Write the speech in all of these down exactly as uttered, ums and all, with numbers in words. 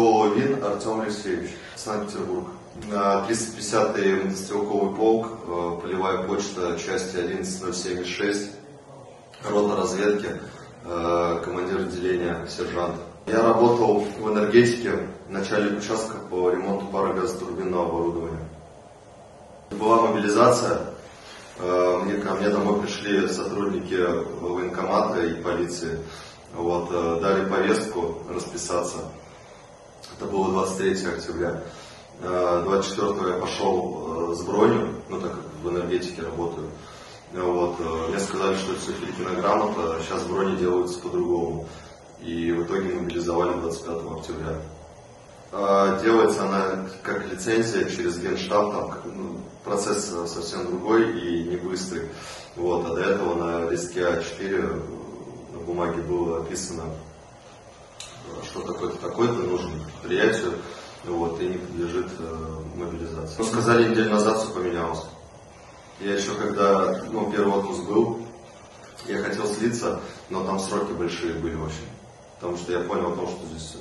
Голову Вин Артем Алексеевич, Санкт-Петербург. триста пятидесятый мотострелковый полк, полевая почта, части одиннадцать ноль семьдесят шесть, рота разведки, командир отделения, сержант. Я работал в энергетике, начальник участка по ремонту парогазотурбинного оборудования. Была мобилизация, мне, ко мне домой пришли сотрудники военкомата и полиции, вот, дали повестку расписаться. Это было двадцать третьего октября. двадцать четвёртого я пошел с бронью, ну так как в энергетике работаю. Вот, мне сказали, что это все Филькина-грамота, сейчас брони делаются по-другому. И в итоге мобилизовали двадцать пятого октября. Делается она как лицензия через Генштаб, там ну, процесс совсем другой и не быстрый. Вот, а до этого на листке а четыре на бумаге было описано, что такое-то, такое-то нужно предприятию, вот, и не подлежит э, мобилизации. Ну, сказали, неделю назад все поменялось. Я еще когда, ну, первый отпуск был, я хотел слиться, но там сроки большие были очень. Потому что я понял о том, что здесь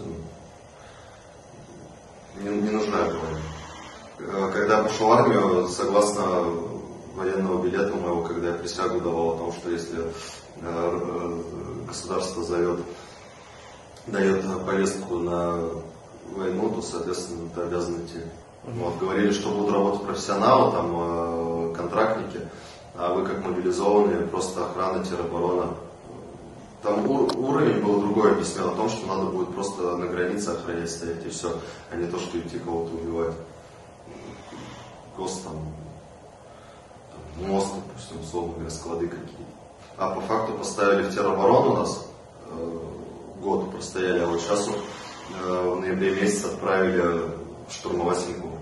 ну, не, не нужна эта война. Когда я пошел в армию, согласно военного билета моего, когда я присягу давал о том, что если э, государство зовет, дает повестку на войну, то, соответственно, ты обязан идти. Вот, говорили, что будут работать профессионалы, там, э, контрактники, а вы как мобилизованные, просто охрана, тероборона. Там ур- уровень был другой, объяснял о том, что надо будет просто на границе охранять, стоять и все, а не то, что идти кого-то убивать. Гос там, там мост, допустим, условно говоря, склады какие-то. А по факту поставили в тероборону нас, э, год простояли, а вот сейчас вот, э, в ноябре месяце отправили штурмовать Синьковку.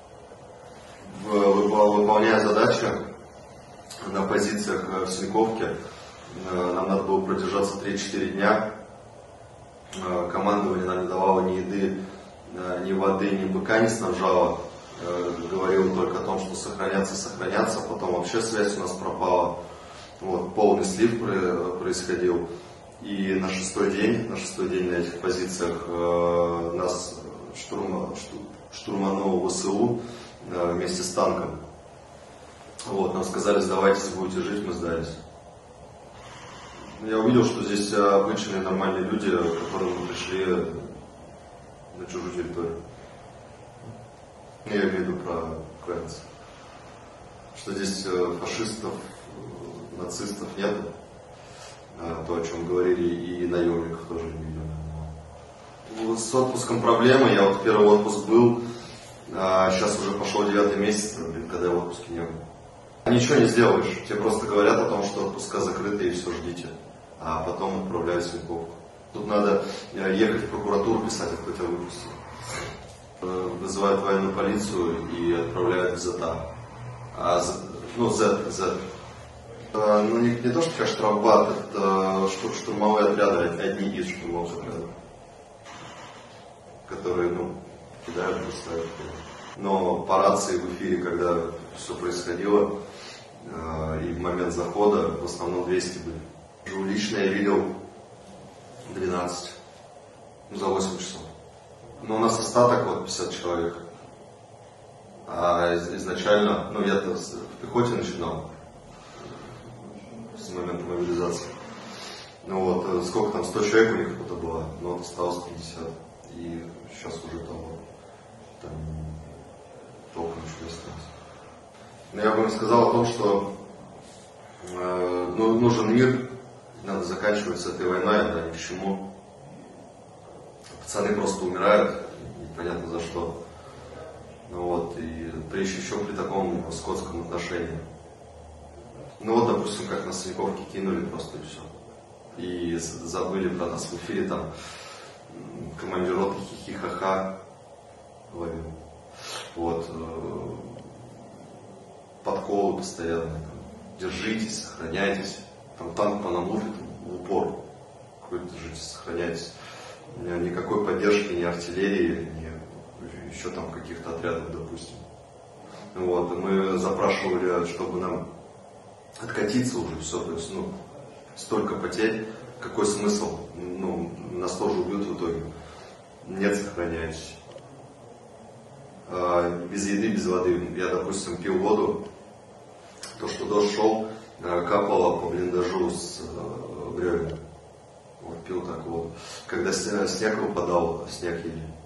Выполняя задачи на позициях в Синьковке, нам надо было продержаться три-четыре дня. Командование нам не давало ни еды, ни воды, ни быка не снабжало. Говорило только о том, что сохраняться, сохраняться. Потом вообще связь у нас пропала. Вот, полный слив происходил. И на шестой день, на шестой день на этих позициях нас штурма, штурманул ВСУ вместе с танком. Вот, нам сказали, сдавайтесь, будете жить, мы сдались. Я увидел, что здесь обычные нормальные люди, которые пришли на чужую территорию. Я имею в виду про украинцев. Что здесь фашистов, нацистов нет, то, о чем говорили, и наемников тоже не видел. С отпуском проблемы, я вот первый отпуск был, а сейчас уже пошел девятый месяц, когда я в отпуске не был. Ничего не сделаешь, тебе просто говорят о том, что отпуска закрыты и все, ждите. А потом отправляют в Синьковку. Тут надо ехать в прокуратуру, писать, кто тебя выпустил. Вызывают военную полицию и отправляют в ЗЭТА. А, ну, Z, Z. Ну, не, не то, что как штрафбат, это штурмовые отряды, одни из штурмовых отрядов. Которые, ну, кидают, бросают. Но по рации в эфире, когда все происходило, и в момент захода, в основном двести были. Лично я видел двенадцать, ну, за восемь часов. Но у нас остаток вот пятьдесят человек. А изначально, ну я-то в пехоте начинал с момента мобилизации. Ну вот, сколько там, сто человек у них кто-то было, но вот осталось пятьдесят. И сейчас уже там, там толком ничего не осталось. Но я бы им сказал о том, что э, ну, нужен мир. Надо заканчивать с этой войной, она ни к чему. Пацаны просто умирают, непонятно за что. Ну вот, и прежде еще при таком скотском отношении. Ну вот, допустим, как нас в Синьковке кинули просто и все. И забыли про нас в эфире, там командир роты хихи-ха-ха ловил. Вот. Подколы постоянно. Держитесь, сохраняйтесь. Там танк по нам лупит в упор. Какой-то держитесь, сохраняйтесь. Никакой поддержки, ни артиллерии, ни еще там каких-то отрядов, допустим. Вот. И мы запрашивали, чтобы нам откатиться уже все. То есть, ну, столько потерь. Какой смысл? Ну, нас тоже убьют в итоге. нет, сохраняюсь. Без еды, без воды. Я, допустим, пил воду, то, что дождь шел, капало по блиндажу с бревен. Вот, пил так вот. Когда снег выпадал, снег ели.